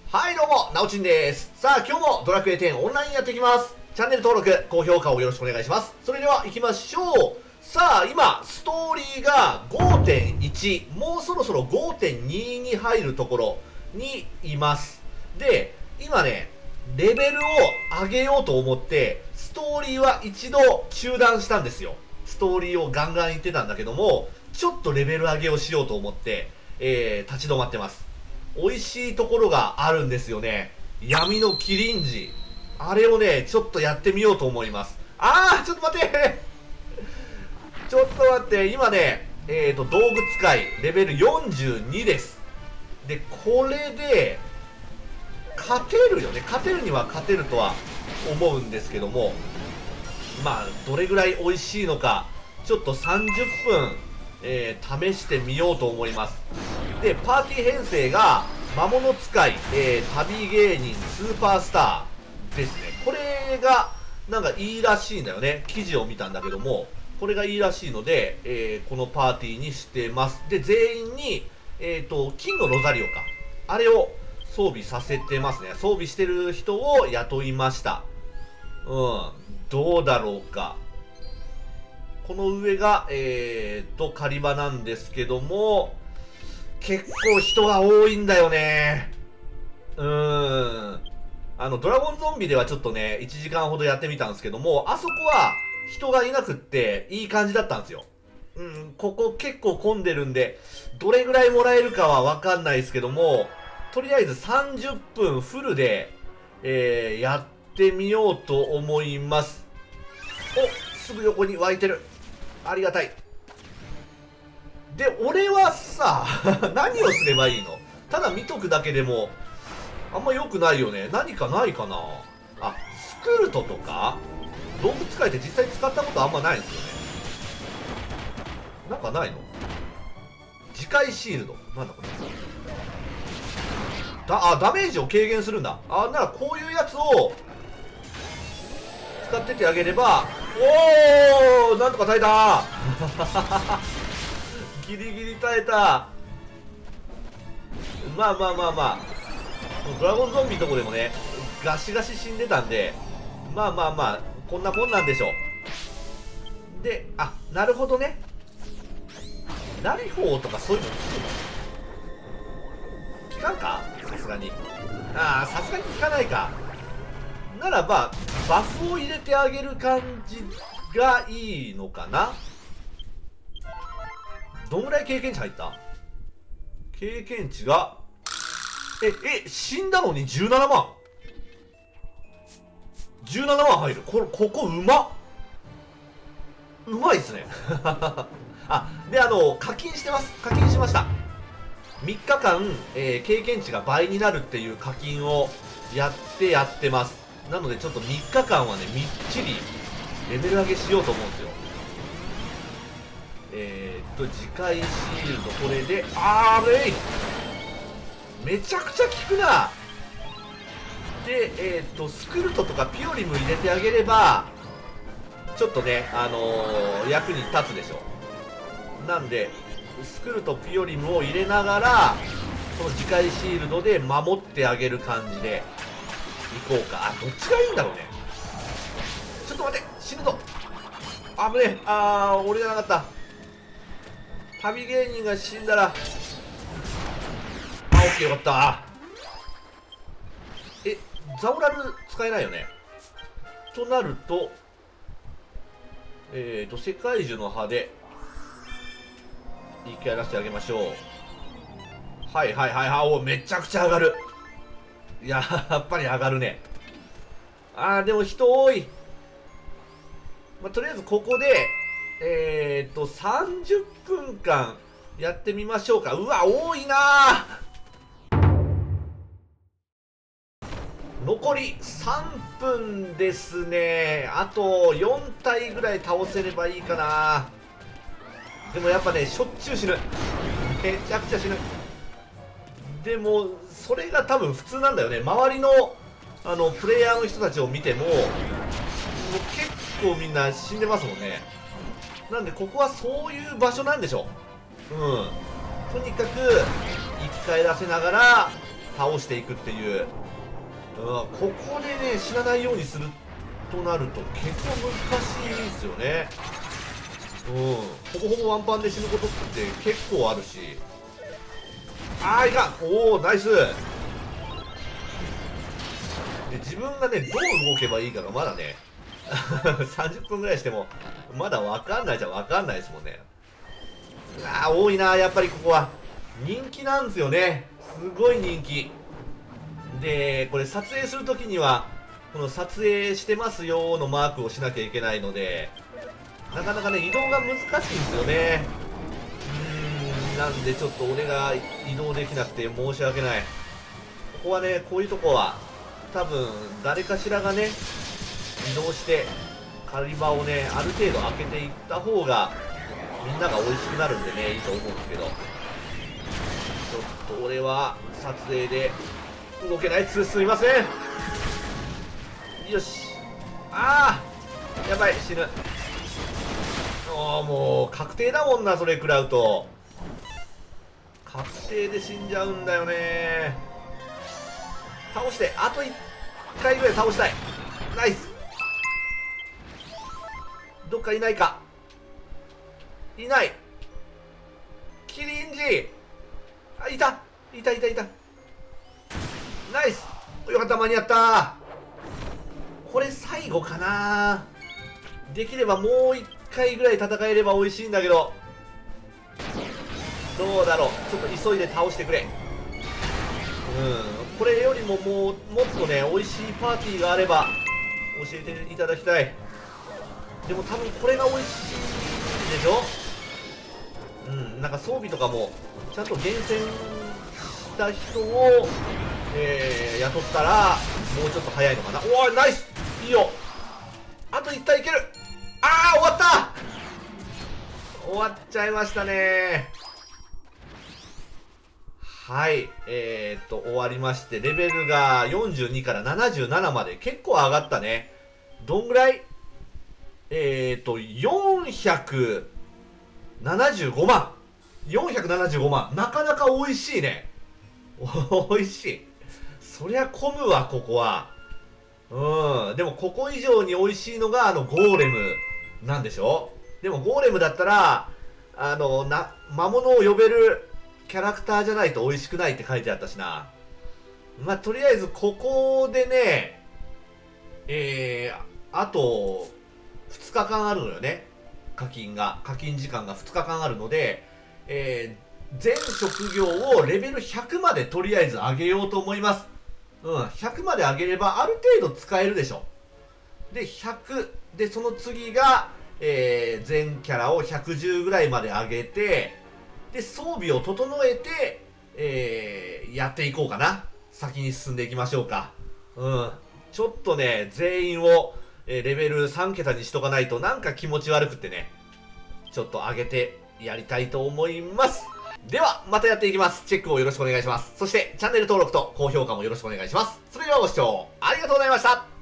はいどうも、なおちんです。さあ、今日もドラクエ10オンラインやっていきます。チャンネル登録、高評価をよろしくお願いします。それでは行きましょう。さあ、今、ストーリーが 5.1、もうそろそろ 5.2 に入るところにいます。で、今ね、レベルを上げようと思って、ストーリーは一度中断したんですよ。ストーリーをガンガン言ってたんだけども、ちょっとレベル上げをしようと思って、立ち止まってます。美味しいところがあるんですよね。闇のキリンジ。あれをね、ちょっとやってみようと思います。ちょっと待ってちょっと待って、今ね、道具使い、レベル42です。で、これで、勝てるよね。勝てるには勝てるとは思うんですけども、まあ、どれぐらい美味しいのか、ちょっと30分、試してみようと思います。で、パーティー編成が、魔物使い、旅芸人、スーパースターですね。これが、なんかいいらしいんだよね。記事を見たんだけども、これがいいらしいので、このパーティーにしてます。で、全員に、金のロザリオか。あれを装備させてますね。装備してる人を雇いました。どうだろうか。この上が、狩り場なんですけども、結構人が多いんだよね。ドラゴンゾンビではちょっとね、1時間ほどやってみたんですけども、あそこは人がいなくって、いい感じだったんですよ。ここ結構混んでるんで、どれぐらいもらえるかはわかんないですけども、とりあえず30分フルで、やってみようと思います。すぐ横に湧いてる。ありがたい。で、俺はさ、何をすればいいの？ただ見とくだけでも、あんま良くないよね。何かないかな？スクルトとか道具使いって実際使ったことあんまないんですよね。なんかないの？次回シールド。なんだこれ。ダメージを軽減するんだ。ならこういうやつを使っててあげれば、なんとか耐えたギリギリ耐えた。まあドラゴンゾンビのとこでもね、ガシガシ死んでたんで、まあこんなもんなんでしょう。で、なるほどね。ラリフォーとかそういうの聞かんか？さすがに。さすがに聞かないか。ならば、バフを入れてあげる感じがいいのかな？どんぐらい経験値入った？経験値が、死んだのに17万。17万入る。ここうまいっすね。で、課金してます。課金しました。3日間、経験値が倍になるっていう課金をやってます。なので、ちょっと3日間はね、みっちりレベル上げしようと思うんですよ。次回シールド、これで、めちゃくちゃ効くな。で、スクルトとかピオリム入れてあげれば、ちょっとね、役に立つでしょ。なんで、スクルト、ピオリムを入れながら、この次回シールドで守ってあげる感じで、いこうか。どっちがいいんだろうね。ちょっと待って、死ぬぞ。危ねえ。俺じゃなかった。旅芸人が死んだら、オッケーよかった。ザオラル使えないよね。となると、世界樹の葉で、一回やらせてあげましょう。めちゃくちゃ上がる。やっぱり上がるね。でも人多い。とりあえずここで、30分間やってみましょうか。うわ、多いな。残り3分ですね。あと4体ぐらい倒せればいいかな。でもやっぱね、しょっちゅう死ぬ。めちゃくちゃ死ぬ。でも、それが多分普通なんだよね。周りの、プレイヤーの人たちを見ても、結構みんな死んでますもんね。なんで、ここはそういう場所なんでしょう。とにかく、生き返らせながら、 倒していくっていう、ここでね死なないようにするとなると結構難しいですよね。ほぼほぼワンパンで死ぬことって結構あるし、いかん。おおナイスで、自分がねどう動けばいいかがまだね30分ぐらいしてもまだ分かんないじゃ分かんないですもんね。多いなやっぱり。ここは人気なんですよね。すごい人気で、これ撮影するときにはこの撮影してますよのマークをしなきゃいけないので、なかなかね移動が難しいんですよね。なんでちょっと俺が移動できなくて申し訳ない。ここはねこういうとこは多分誰かしらがね移動して狩り場をねある程度開けていった方がみんなが美味しくなるんでねいいと思うんですけど、ちょっと俺は撮影で動けない。すいません。よし。やばい死ぬ。もう確定だもんなそれ食らうと。確定で死んじゃうんだよね。倒してあと1回ぐらい倒したい。ナイス。どっかいないか。いない。キリンジいたナイス。よかった間に合った。これ最後かな。できればもう1回ぐらい戦えれば美味しいんだけど、どうだろう。ちょっと急いで倒してくれ。これよりももっとね美味しいパーティーがあれば教えていただきたい。でも多分これが美味しいでしょ。なんか装備とかもちゃんと厳選した人を、雇ったらもうちょっと早いのかな。おーナイス。いいよ。あと1体いける。終わった。終わっちゃいましたね。はい、終わりまして、レベルが42から77まで結構上がったね。どんぐらい475万。475万。なかなか美味しいね。美味しい。そりゃ混むわ、ここは。でもここ以上に美味しいのがゴーレムなんでしょ。でもゴーレムだったら、魔物を呼べるキャラクターじゃないと美味しくないって書いてあったしな。とりあえずここでね、あと2日間あるのよね。課金時間が2日間あるので、全職業をレベル100までとりあえず上げようと思います。100まで上げればある程度使えるでしょ。で、100で、その次が、全キャラを110ぐらいまで上げて、で、装備を整えて、やっていこうかな。先に進んでいきましょうか。ちょっとね、全員を、レベル3桁にしとかないとなんか気持ち悪くってね、ちょっと上げてやりたいと思います。では、またやっていきます。チェックをよろしくお願いします。そして、チャンネル登録と高評価もよろしくお願いします。それではご視聴ありがとうございました。